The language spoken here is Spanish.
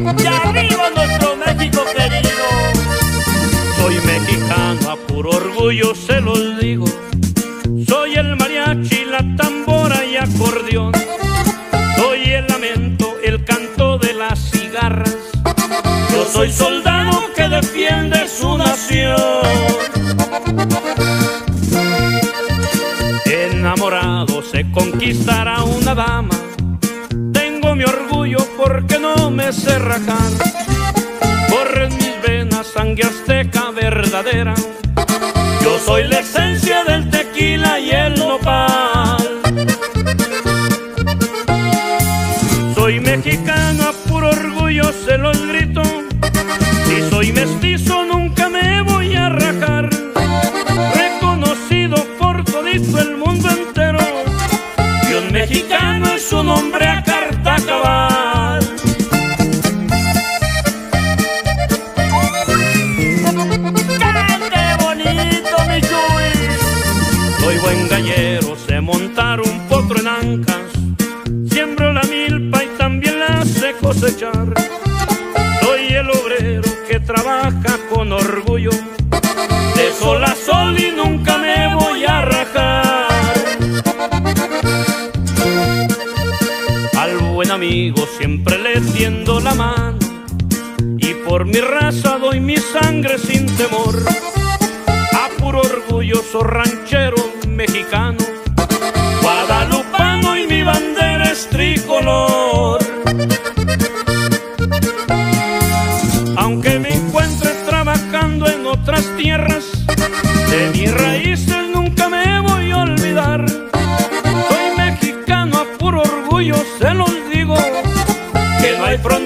¡Y arriba nuestro México querido! Soy mexicano, a puro orgullo se los digo. Soy el mariachi, la tambora y acordeón. Soy el lamento, el canto de las cigarras. Yo soy soldado que defiende su nación. Enamorado se conquistará una dama. Tengo mi orgullo porque no me sé rajar. Corre en mis venas sangre azteca verdadera. Yo soy la esencia del tequila y el nopal. Soy mexicano, a puro orgullo se los grito. Si soy mestizo nunca me voy a rajar. Reconocido por todito el mundo entero, y un mexicano es un hombre a carta cabal. ¡Cante bonito, mi Chuy! Soy buen gallero, sé montar un potro en ancas. Siembro la milpa y también la sé cosechar. Soy el obrero que trabaja con orgullo, de sol a sol y nunca me voy a rajar. Al buen amigo siempre le tiendo la mano, y por mi raza doy mi sangre sin temor. A puro orgulloso ranchero mexicano, guadalupano, y mi bandera es tricolor. Aunque me encuentre trabajando en otras tierras, de mis raíces nunca me voy a olvidar. Soy mexicano, a puro orgullo se los digo, que no hay frontera